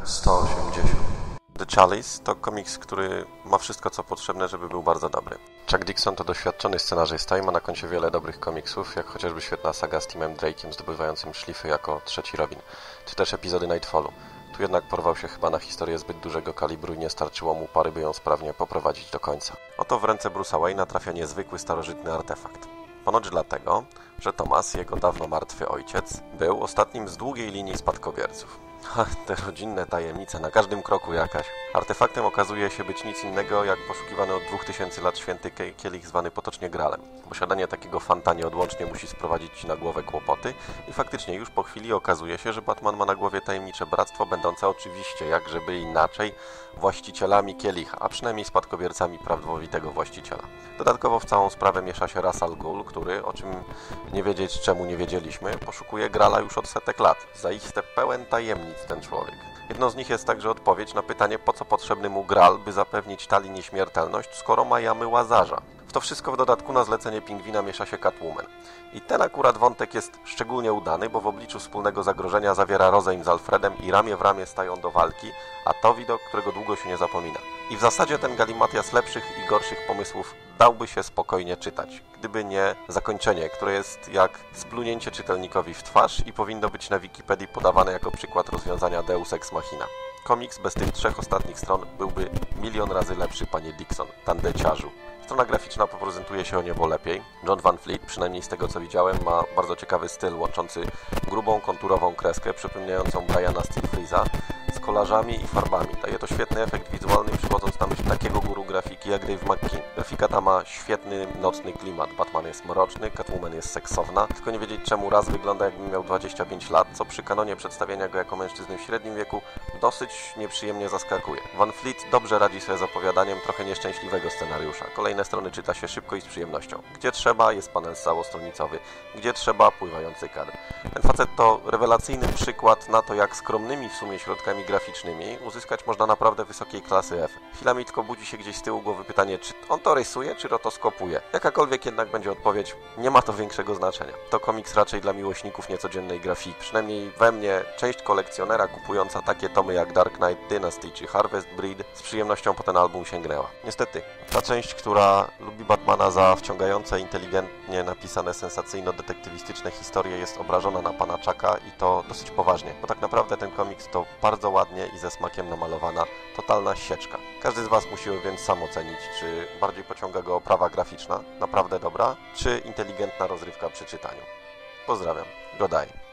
180. The Chalice to komiks, który ma wszystko co potrzebne, żeby był bardzo dobry. Chuck Dixon to doświadczony scenarzysta i ma na koncie wiele dobrych komiksów, jak chociażby świetna saga z Timem Drake'iem zdobywającym szlify jako trzeci Robin, czy też epizody Nightfallu. Tu jednak porwał się chyba na historię zbyt dużego kalibru i nie starczyło mu pary, by ją sprawnie poprowadzić do końca. Oto w ręce Bruce'a Wayne'a trafia niezwykły, starożytny artefakt. Ponoć dlatego, że Thomas, jego dawno martwy ojciec, był ostatnim z długiej linii spadkobierców. Te rodzinne tajemnice, na każdym kroku jakaś. Artefaktem okazuje się być nic innego jak poszukiwany od 2000 lat święty kielich zwany potocznie Graalem. Posiadanie takiego fanta nieodłącznie musi sprowadzić ci na głowę kłopoty i faktycznie już po chwili okazuje się, że Batman ma na głowie tajemnicze bractwo, będące oczywiście, jak żeby inaczej, właścicielami kielicha, a przynajmniej spadkobiercami prawdowitego właściciela. Dodatkowo w całą sprawę miesza się Ra's al Ghul, który, o czym nie wiedzieć czemu nie wiedzieliśmy, poszukuje Graala już od setek lat. Zaiste pełen tajemnic ten człowiek. Jedną z nich jest także odpowiedź na pytanie, po co potrzebny mu Graal, by zapewnić Talii nieśmiertelność, skoro Majamy Łazarza. W to wszystko w dodatku na zlecenie Pingwina miesza się Catwoman. I ten akurat wątek jest szczególnie udany, bo w obliczu wspólnego zagrożenia zawiera rozejm z Alfredem i ramię w ramię stają do walki, a to widok, którego długo się nie zapomina. I w zasadzie ten galimatias lepszych i gorszych pomysłów dałby się spokojnie czytać, gdyby nie zakończenie, które jest jak splunięcie czytelnikowi w twarz i powinno być na Wikipedii podawane jako przykład rozwiązania Deus Ex Machina. Komiks bez tych 3 ostatnich stron byłby milion razy lepszy, panie Dixon, tandeciarzu. Strona graficzna poprezentuje się o niebo lepiej. John Van Fleet, przynajmniej z tego co widziałem, ma bardzo ciekawy styl, łączący grubą, konturową kreskę przypominającą Briana Stilfreeza z kolażami i farbami. Daje to świetny efekt wizualny, przywodząc na myśl takiego guru grafiki jak Dave McKean. Grafika ta ma świetny, nocny klimat. Batman jest mroczny, Catwoman jest seksowna, tylko nie wiedzieć czemu raz wygląda jakby miał 25 lat, co przy kanonie przedstawiania go jako mężczyzny w średnim wieku dosyć nieprzyjemnie zaskakuje. Van Fleet dobrze radzi sobie z opowiadaniem trochę nieszczęśliwego scenariusza. Kolejne strony czyta się szybko i z przyjemnością. Gdzie trzeba, jest panel całostronicowy. Gdzie trzeba, pływający kadr. Ten facet to rewelacyjny przykład na to, jak skromnymi w sumie środkami graficznymi uzyskać można naprawdę wysokiej klasy efekt. Chwilami tylko budzi się gdzieś z tyłu głowy pytanie, czy on to rysuje, czy rotoskopuje. Jakakolwiek jednak będzie odpowiedź, nie ma to większego znaczenia. To komiks raczej dla miłośników niecodziennej grafiki. Przynajmniej we mnie część kolekcjonera kupująca takie tomy jak Dark Knight Dynasty czy Harvest Breed z przyjemnością po ten album sięgnęła. Niestety, ta część, która lubi Batmana za wciągające, inteligentnie napisane, sensacyjno-detektywistyczne historie, jest obrażona na pana Chucka i to dosyć poważnie, bo tak naprawdę ten komiks to bardzo ładnie i ze smakiem namalowana, totalna sieczka. Każdy z was musi więc sam ocenić, czy bardziej pociąga go oprawa graficzna, naprawdę dobra, czy inteligentna rozrywka przy czytaniu. Pozdrawiam. Godaj.